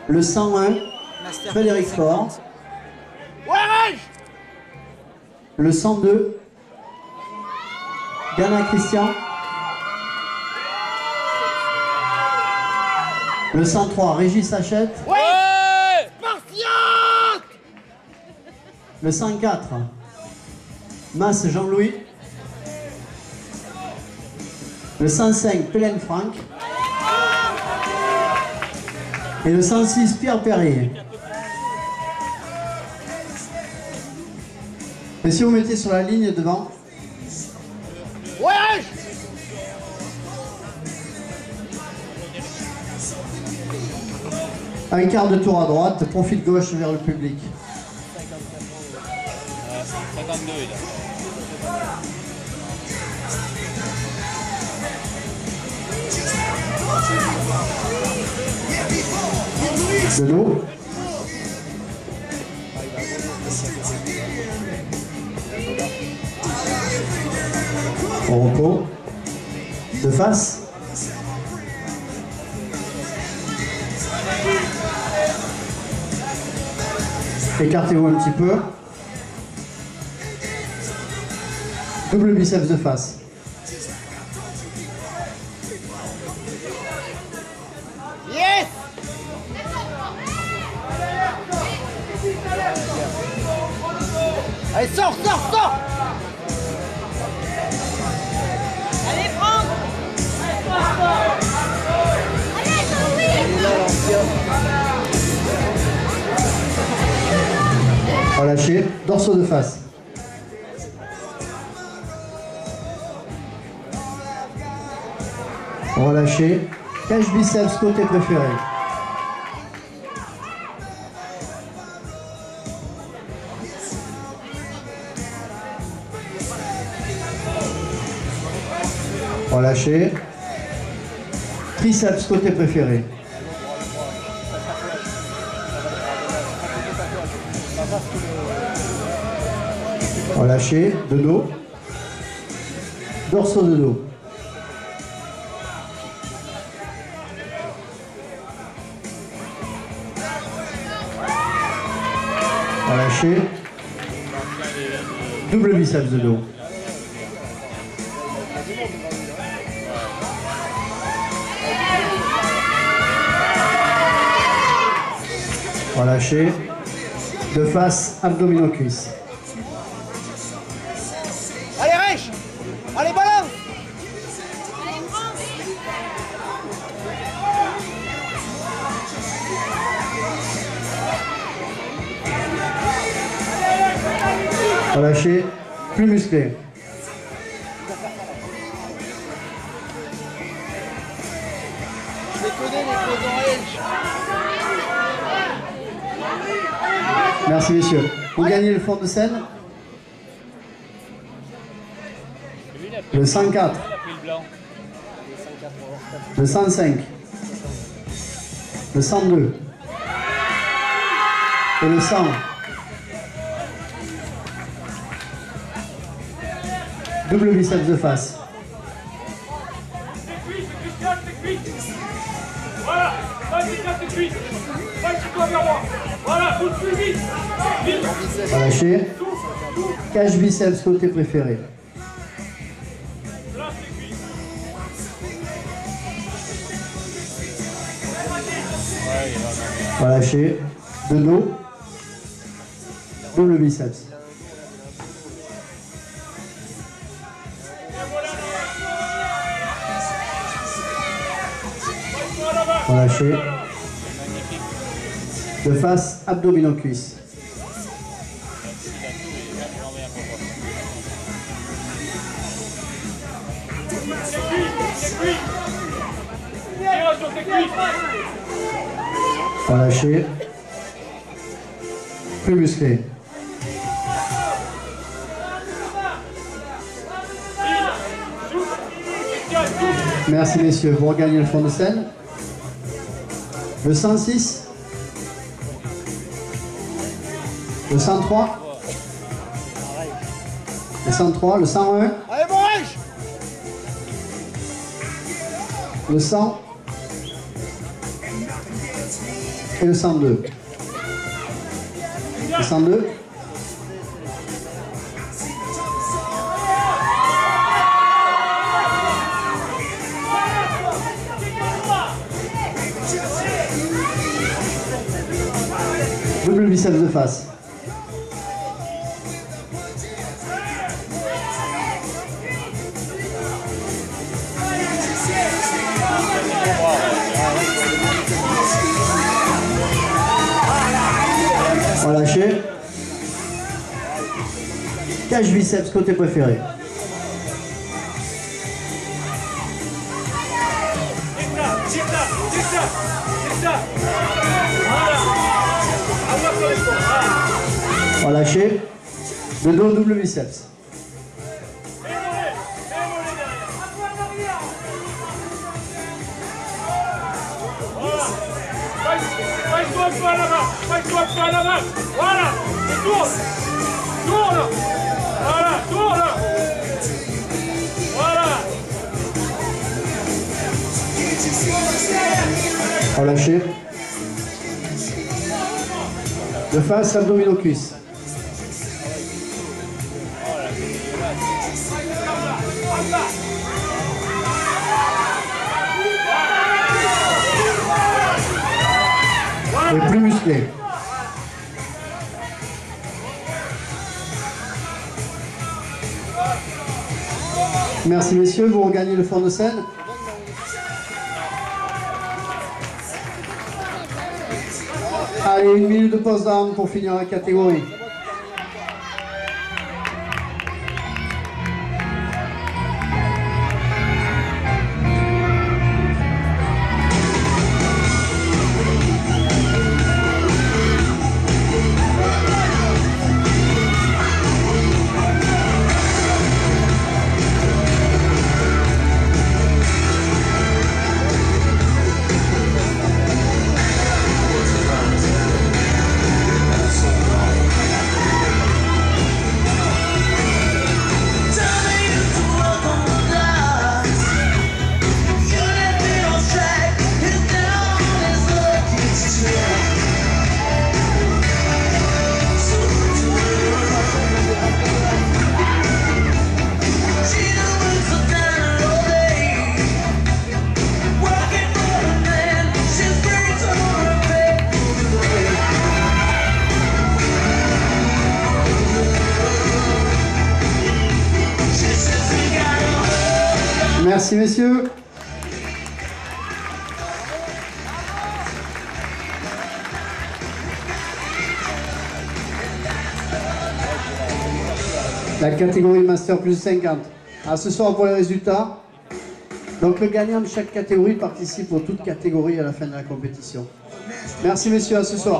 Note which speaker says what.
Speaker 1: Le 101, Frédéric Faure. Le 102, Bernard Christian. Le 103, Régis Hachette.
Speaker 2: Ouais, Spartiate.
Speaker 1: Le 104, Mas Jean-Louis. Le 105, Pélène Franck. Et le 106, Pierre Perrier. Et si vous mettez sur la ligne devant.
Speaker 2: Ouais.
Speaker 1: Un quart de tour à droite, profil gauche vers le public.
Speaker 3: 52 il a.
Speaker 1: De l'eau. Au repos. De face. Écartez-vous un petit peu. Double biceps de face.
Speaker 2: Yes. Allez, sors.
Speaker 4: Allez, prends. Allez,
Speaker 1: Relâchez, dorsaux de face. Relâchez, cache biceps côté préféré. Relâchez, triceps côté préféré. Relâchez, de dos, dorsaux de dos. Relâchez, double biceps de dos. Relâchez, de face, abdominaux cuisses.
Speaker 2: Allez, Rech. Allez, balance.
Speaker 1: Relâchez, plus musclé.
Speaker 2: Je les connais, les poses en Rech.
Speaker 1: Merci messieurs. Vous gagnez le fond de scène. Le 104. Le 105. Le 102. Et le 100. Double biceps de face.
Speaker 5: Voilà, vas-y, casse tes cuisses. Vas-y, vers moi. Voilà, pousse plus vite. Vite.
Speaker 1: Relâchez. Cache biceps côté préféré.
Speaker 5: Place tes cuisses.
Speaker 1: Relâchez. De dos. Double biceps. Relâchez. De face, abdominaux cuisses.
Speaker 5: Tire sur tes cuisses.
Speaker 1: Relâchez. Plus musclé. Merci messieurs, vous regagnez le fond de scène. Le 106. Le 103. Le 103, le 101.
Speaker 2: Allez, mon Rech.
Speaker 1: Le 100. Et le 102. Le 102. Double biceps de face. Relâchez. Cache biceps côté préféré. Relâchez. Le dos double biceps.
Speaker 5: Fais-toi un peu à l'avant, fais-toi un peu à l'avant. Voilà, et tourne. Tourne. Voilà, tourne. Voilà.
Speaker 1: Relâchez. De face, abdominaux cuisses. Et plus musclé. Merci messieurs, vous regagnez le fond de scène. Allez, 1 minute de pause d'armes pour finir la catégorie. Merci messieurs. La catégorie Master plus 50. À ce soir pour les résultats. Donc le gagnant de chaque catégorie participe aux toutes catégories à la fin de la compétition. Merci messieurs, à ce soir.